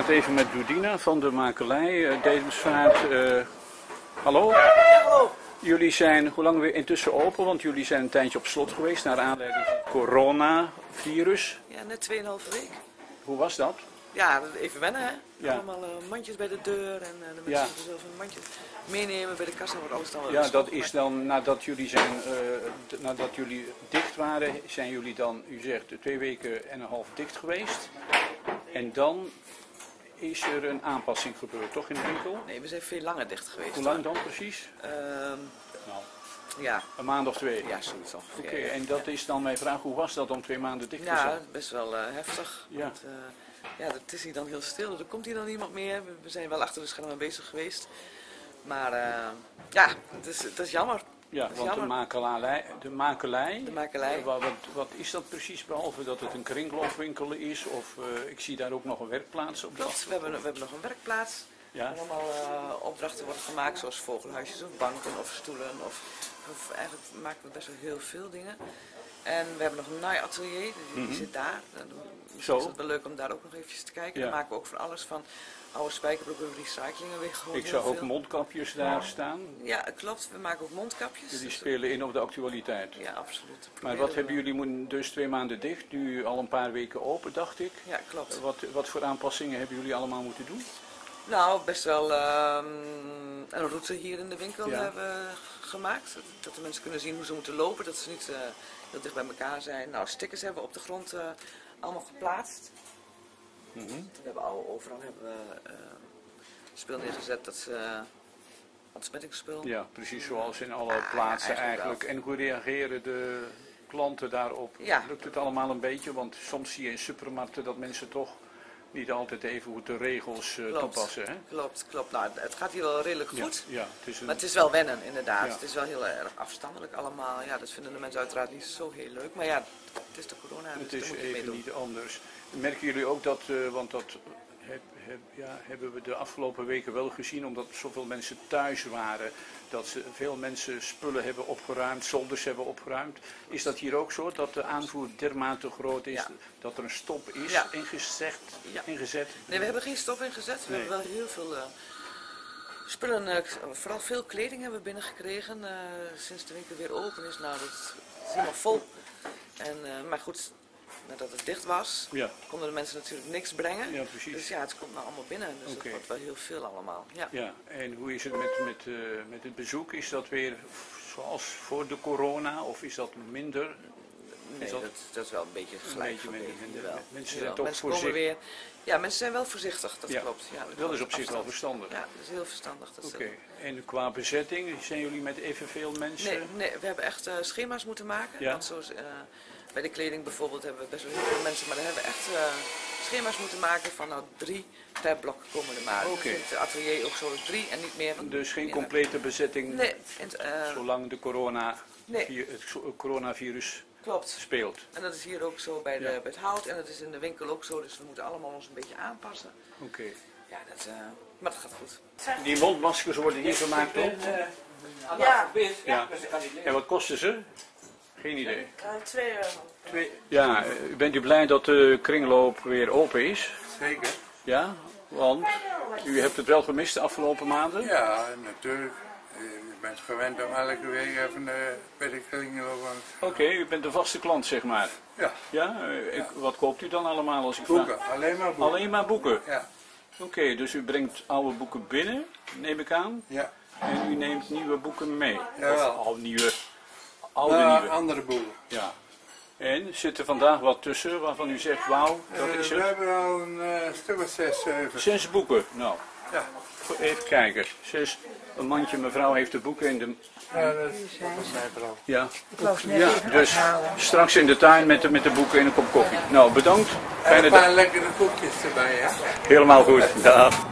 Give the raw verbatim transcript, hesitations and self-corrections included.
praat even met Doedina van de makelij uh, Dedemsvaart. Uh, hallo? Ja, hallo. Jullie zijn hoe lang weer intussen open? Want jullie zijn een tijdje op slot geweest naar aanleiding van het coronavirus. Ja, net tweeënhalve week. Hoe was dat? Ja, even wennen hè. Ja. Allemaal uh, mandjes bij de deur en uh, de mensen Ja. moeten zelf een mandje meenemen bij de kassa, wordt alles dan wel Ja, eens dat opgemaakt. is dan nadat jullie, zijn, uh, nadat jullie dicht waren, zijn jullie dan, u zegt, twee weken en een half dicht geweest. En dan is er een aanpassing gebeurd, toch in de winkel? Nee, we zijn veel langer dicht geweest. Hoe lang dan precies? Ehm, Nou, ja, een maand of twee. ja, zoiets ongeveer. Oké, en dat is dan mijn vraag, hoe was dat om twee maanden dicht te Ja, zijn? best wel uh, heftig. Ja. Want, uh, ja, het is hier dan heel stil. Er komt hier dan niemand meer. We, we zijn wel achter de schermen bezig geweest. Maar uh, ja, het is, het is jammer. Ja, Dat is want de jammer. makelij, de makelij, De makelij. Wat, wat, wat is dat precies, behalve dat het een kringloopwinkel is? Of uh, ik zie daar ook nog een werkplaats op. Klopt, we hebben, we hebben nog een werkplaats. Ja? En allemaal uh, opdrachten worden gemaakt, zoals vogelhuisjes of banken of stoelen. Of, of eigenlijk maken we best wel heel veel dingen. En we hebben nog een naaiatelier, die, die Mm-hmm. zit daar. Dan Zo. is het wel leuk om daar ook nog eventjes te kijken. Ja. Dan maken we ook van alles van oude spijkerbroeken, recyclingen weer gewoon Ik heel zag ook veel. mondkapjes daar staan. Ja, klopt. We maken ook mondkapjes. Die Dus- spelen in op de actualiteit. Ja, absoluut. Maar Proberen wat we hebben wel. jullie moeten dus twee maanden dicht, nu al een paar weken open, dacht ik. Ja, klopt. Wat, wat voor aanpassingen hebben jullie allemaal moeten doen? Nou, best wel ehm, een route hier in de winkel Ja. hebben we gemaakt. Dat, dat de mensen kunnen zien hoe ze moeten lopen, dat ze niet uh, heel dicht bij elkaar zijn. Nou, stickers hebben we op de grond uh, allemaal geplaatst. Mm-hmm. We hebben al, overal hebben we uh, spul neergezet, dat is uh, ontsmettingsspul. Ja, precies zoals in alle Ja, plaatsen ja, eigenlijk eigenlijk. En hoe reageren de klanten daarop? Ja. Lukt het allemaal een beetje? Want soms zie je in supermarkten dat mensen toch niet altijd even goed de regels uh, Klopt. toepassen. Hè? Klopt, klopt. Nou, het gaat hier wel redelijk goed. Ja, ja, het is een... Maar het is wel wennen, inderdaad. Ja. Het is wel heel erg afstandelijk allemaal. Ja, dat vinden de mensen uiteraard niet zo heel leuk. Maar ja, het is de corona, dus Het daar is moet je mee even doen. niet anders. Merken jullie ook dat, uh, want dat heb, heb, ja, hebben we de afgelopen weken wel gezien, omdat zoveel mensen thuis waren, dat ze, veel mensen spullen hebben opgeruimd, zolders hebben opgeruimd. Is dat hier ook zo, dat de aanvoer dermate groot is, Ja. dat er een stop is Ja. ingezet, Ja. ingezet? Nee, we hebben geen stop ingezet. We Nee. hebben wel heel veel uh, spullen, uh, vooral veel kleding hebben we binnengekregen uh, sinds de winkel weer open is. Nou, dat is helemaal vol. En, uh, maar goed, nadat het dicht was, Ja. konden de mensen natuurlijk niks brengen. Ja, precies. Dus ja, het komt nou allemaal binnen. Dus Oké. het wordt wel heel veel allemaal. Ja. Ja, en hoe is het met, met, uh, met het bezoek? Is dat weer zoals voor de corona of is dat minder? Nee, Is dat- dat, dat is wel een beetje Een gelijk beetje minder, gebleven, minder. jawel. Mensen Jawel. zijn toch mensen komen voorzichtig. weer. Ja, mensen zijn wel voorzichtig, dat Ja. klopt. Ja, Dat is op zich wel afstand. verstandig. Ja, dat is heel verstandig. Dat is Oké, heel- en qua bezetting, zijn jullie met evenveel mensen? Nee, nee, we hebben echt uh, schema's moeten maken. Ja. Want zoals, uh, bij de kleding bijvoorbeeld hebben we best wel heel veel mensen, maar dan hebben we echt uh, schema's moeten maken van nou drie per blok komen er maar. Oké. Dus in het atelier ook zo dus drie en niet meer. Want Dus geen meer- complete bezetting Nee, en, het, uh, zolang de corona, Nee. vi- het so- coronavirus klopt. speelt. En dat is hier ook zo bij, de, Ja. bij het hout en dat is in de winkel ook zo, dus we moeten allemaal ons een beetje aanpassen. Oké. Ja, dat, uh, maar dat gaat goed. Die mondmaskers worden hier gemaakt ook? Ja, Ja. En wat kosten ze? Geen idee. twee euro. Twee- Ja, uh, bent u blij dat de kringloop weer open is? Zeker. Ja, want u hebt het wel gemist de afgelopen maanden? Ja, natuurlijk. Je bent gewend om elke week even uh, bij de kringloop. Oké, u bent een vaste klant zeg maar. Ja, Ja, uh, ik, wat koopt u dan allemaal als ik boeken. vraag? Alleen maar boeken. Alleen maar boeken? Ja, Oké, dus u brengt oude boeken binnen, neem ik aan. ja. En u neemt nieuwe boeken mee? Jawel. Of al nieuwe, oude Nou, nieuwe? andere boeken. Ja. En zit er vandaag wat tussen waarvan u zegt, wauw, dat Uh, is we het? hebben al een uh, stuk of zes, zeven. Zes boeken, nou, Ja. even kijken. Zes, een mandje mevrouw heeft de boeken in de... Ja, dat is, dat is mijn vrouw. Ja, ja, dus straks in de tuin met de, met de boeken en een kop koffie. Nou, bedankt. En Fijne een dag. paar lekkere koekjes erbij, ja. Helemaal goed. Dag.